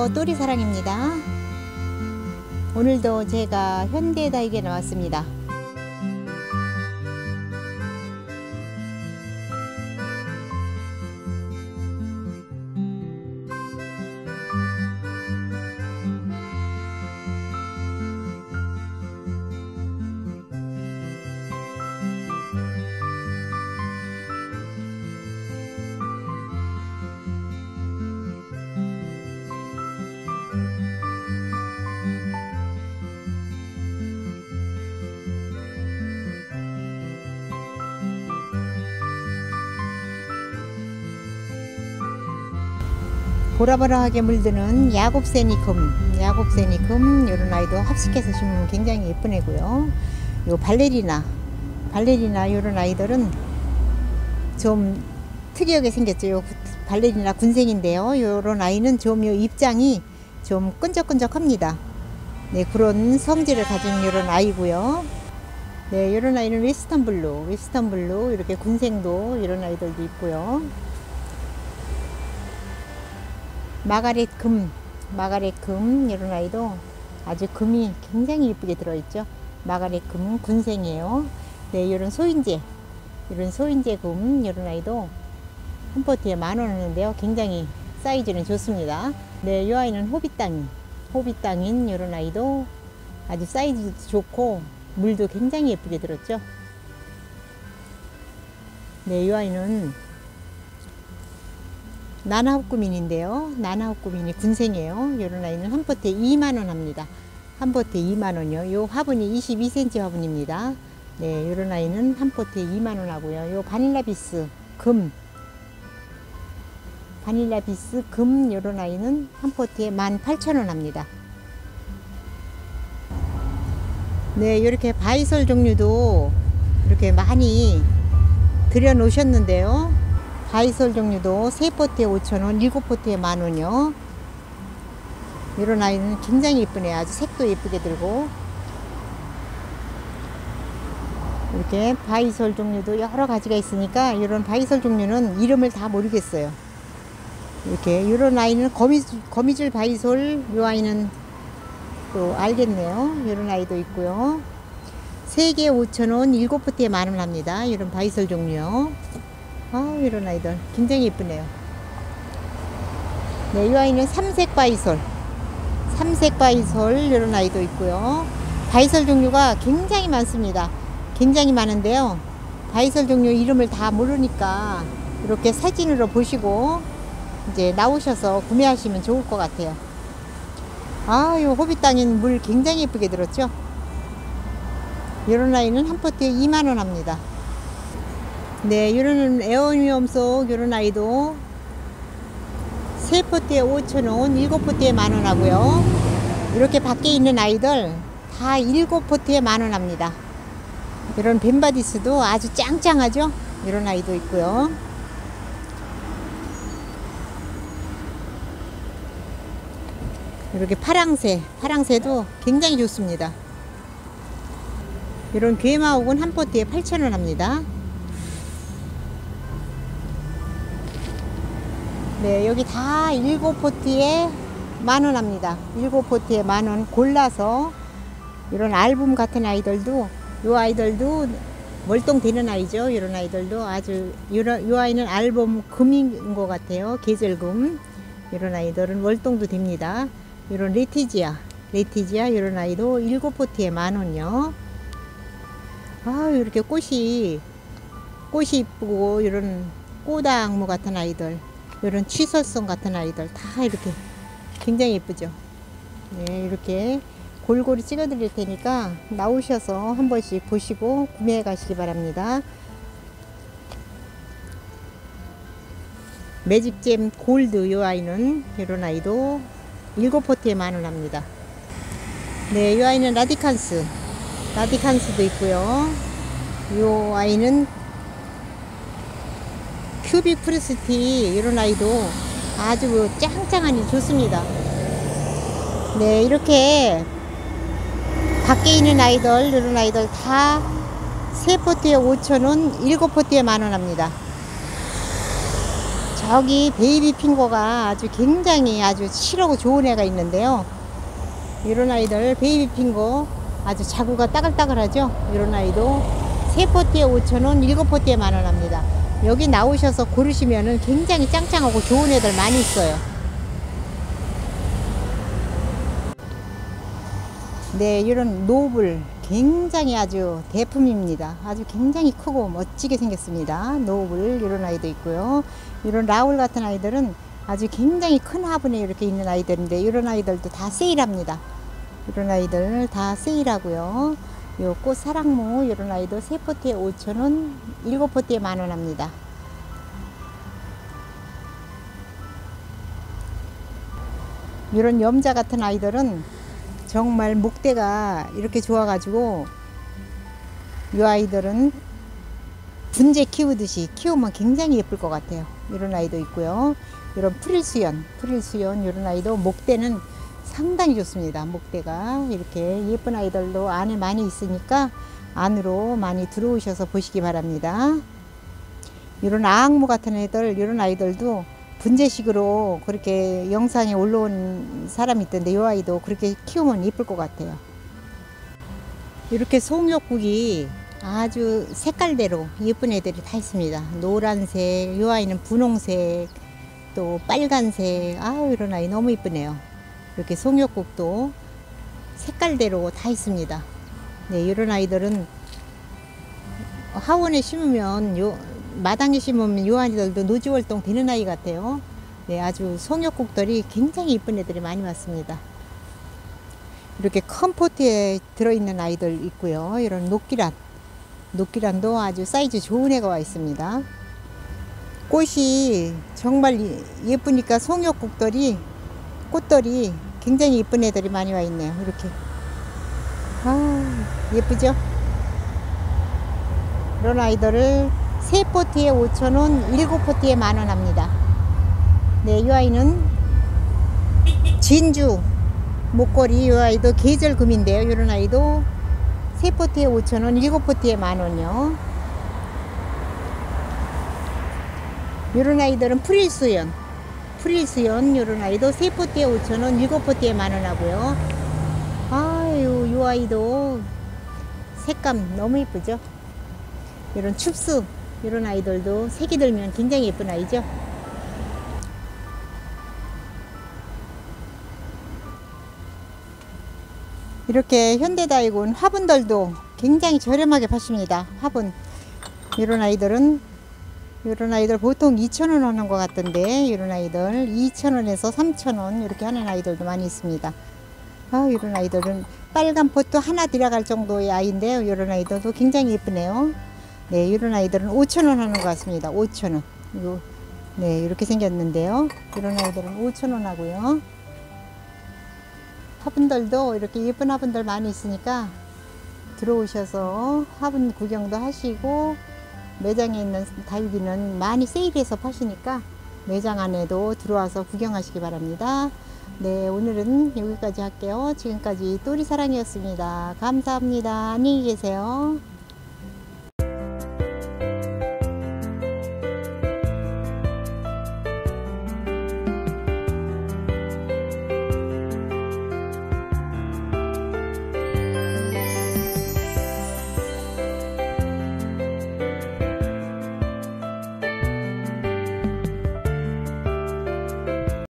안녕하세요, 또리사랑입니다. 오늘도 제가 현대다육에 나왔습니다. 보라보라하게 물드는 야곱새니금 이런 아이도 합식해서 심으면 굉장히 예쁜 애고요. 요 발레리나 이런 아이들은 좀 특이하게 생겼죠. 요 발레리나 군생인데요. 요런 아이는 좀 요 입장이 좀 끈적끈적합니다. 네, 그런 성질을 가진 요런 아이고요. 네, 요런 아이는 웨스턴 블루 이렇게 군생도 이런 아이들도 있고요. 마가렛 금 이런 아이도 아주 금이 굉장히 예쁘게 들어있죠. 마가렛 금 군생이에요. 네, 이런 소인재 금 이런 아이도 한 포트에 10,000원 하는데요. 굉장히 사이즈는 좋습니다. 네, 이 아이는 호빗땅인 이런 아이도 아주 사이즈도 좋고 물도 굉장히 예쁘게 들었죠. 네, 이 아이는 나나호꾸민인데요. 나나호꾸민이 군생이에요. 이런 아이는 한 포트에 20,000원 합니다. 한 포트에 20,000원이요. 요 화분이 22cm 화분입니다. 네, 이런 아이는 한 포트에 20,000원 하고요. 요 바닐라비스 금 이런 아이는 한 포트에 18,000원 합니다. 네, 이렇게 바이솔 종류도 이렇게 많이 들여 놓으셨는데요. 바이솔 종류도 3포트에 5,000원, 7포트에 10,000원이요. 이런 아이는 굉장히 예쁘네요. 아주 색도 예쁘게 들고. 이렇게 바이솔 종류도 여러 가지가 있으니까 이런 바이솔 종류는 이름을 다 모르겠어요. 이렇게 이런 아이는 거미줄 바이솔, 이 아이는 또 알겠네요. 이런 아이도 있고요. 3개에 5,000원, 7포트에 10,000원 합니다. 이런 바이솔 종류요. 이런 아이들 굉장히 예쁘네요. 네, 이 아이는 삼색 바이솔 이런 아이도 있고요. 바이솔 종류가 굉장히 많습니다. 굉장히 많은데요. 바이솔 종류 이름을 다 모르니까 이렇게 사진으로 보시고 이제 나오셔서 구매하시면 좋을 것 같아요. 이 호빗땅인 물 굉장히 예쁘게 들었죠. 이런 아이는 한 포트에 20,000원 합니다. 네, 이런 에어미엄속 이런 아이도 3포트에 5,000원, 7포트에 10,000원 하고요. 이렇게 밖에 있는 아이들 다 7포트에 10,000원 합니다. 이런 벤바디스도 아주 짱짱하죠. 이런 아이도 있고요. 이렇게 파랑새도 굉장히 좋습니다. 이런 괴마옥은 한 포트에 8,000원 합니다. 네, 여기 다 7포트에 10,000원 합니다. 7포트에 10,000원 골라서 이런 앨범 같은 아이들도, 이 아이들도 월동되는 아이죠. 이런 아이들도 아주, 이 아이는 앨범 금인 것 같아요. 계절금. 이런 아이들은 월동도 됩니다. 이런 레티지아 이런 아이도 7포트에 10,000원이요. 이렇게 꽃이 이쁘고 이런 꼬다악무 같은 아이들, 이런 취설성 같은 아이들 다 이렇게 굉장히 예쁘죠. 네, 이렇게 골고루 찍어 드릴 테니까 나오셔서 한 번씩 보시고 구매해 가시기 바랍니다. 매직잼 골드, 이 아이는 이런 아이도 7포트에 10,000원 합니다. 네, 이 아이는 라디칸스도 있고요. 이 아이는 큐빅 프레스티, 이런 아이도 아주 짱짱하니 좋습니다. 네, 이렇게 밖에 있는 아이들, 이런 아이들 다 3포트에 5,000원, 7포트에 10,000원 합니다. 자, 저기 베이비 핑거가 아주 굉장히 아주 실하고 좋은 애가 있는데요. 이런 아이들 베이비 핑거 아주 자구가 따글따글하죠. 이런 아이도 3포트에 5,000원, 7포트에 10,000원 합니다. 여기 나오셔서 고르시면은 굉장히 짱짱하고 좋은 애들 많이 있어요. 네, 이런 노블 굉장히 아주 대품입니다. 아주 굉장히 크고 멋지게 생겼습니다. 노블 이런 아이도 있고요. 이런 라울 같은 아이들은 아주 굉장히 큰 화분에 이렇게 있는 아이들인데 이런 아이들도 다 세일합니다. 이런 아이들 다 세일하고요. 요 꽃 사랑무 이런 아이도 3포트에 5,000원, 7포트에 10,000원 합니다. 이런 염자 같은 아이들은 정말 목대가 이렇게 좋아가지고 이 아이들은 분재 키우듯이 키우면 굉장히 예쁠 것 같아요. 이런 아이도 있고요. 이런 프릴수연 이런 아이도 목대는 상당히 좋습니다. 목대가 이렇게 예쁜 아이들도 안에 많이 있으니까 안으로 많이 들어오셔서 보시기 바랍니다. 이런 아악무 같은 애들 이런 아이들도 분재식으로 그렇게 영상에 올라온 사람이 있던데 이 아이도 그렇게 키우면 예쁠 것 같아요. 이렇게 송역국이 아주 색깔대로 예쁜 애들이 다 있습니다. 노란색, 이 아이는 분홍색, 또 빨간색. 아우, 이런 아이 너무 예쁘네요. 이렇게 송역국도 색깔대로 다 있습니다. 네, 이런 아이들은 하원에 심으면 마당에 심으면 이 아이들도 노지활동 되는 아이 같아요. 네, 아주 송역국들이 굉장히 이쁜 애들이 많이 왔습니다. 이렇게 큰 포트에 들어있는 아이들 있고요. 이런 녹기란도 아주 사이즈 좋은 애가 와 있습니다. 꽃이 정말 예쁘니까 송역국들이 꽃들이 굉장히 예쁜 애들이 많이 와 있네요. 이렇게 예쁘죠? 이런 아이들을 3포트에 5,000원, 7포트에 10,000원 합니다. 네, 이 아이는 진주 목걸이. 이 아이도 계절금인데요. 이런 아이도 3포트에 5,000원, 7포트에 10,000원이요. 이런 아이들은 프릴수연 이런 아이도 3포트에 5,000원, 7포트에 10,000원 하고요. 아유, 이 아이도 색감 너무 예쁘죠? 이런 춥스 이런 아이들도 색이 들면 굉장히 예쁜 아이죠. 이렇게 현대다이곤 화분들도 굉장히 저렴하게 파십니다. 화분 이런 아이들 보통 2,000원 하는 것 같던데 이런 아이들 2,000원에서 3,000원 이렇게 하는 아이들도 많이 있습니다. 이런 아이들은 빨간 포트 하나 들어갈 정도의 아이인데요. 이런 아이들도 굉장히 예쁘네요. 네, 이런 아이들은 5,000원 하는 것 같습니다. 5,000원. 네, 이렇게 생겼는데요. 이런 아이들은 5,000원 하고요. 화분들도 이렇게 예쁜 화분들 많이 있으니까 들어오셔서 화분 구경도 하시고, 매장에 있는 다육이는 많이 세일해서 파시니까 매장 안에도 들어와서 구경하시기 바랍니다. 네, 오늘은 여기까지 할게요. 지금까지 또리사랑이었습니다. 감사합니다. 안녕히 계세요.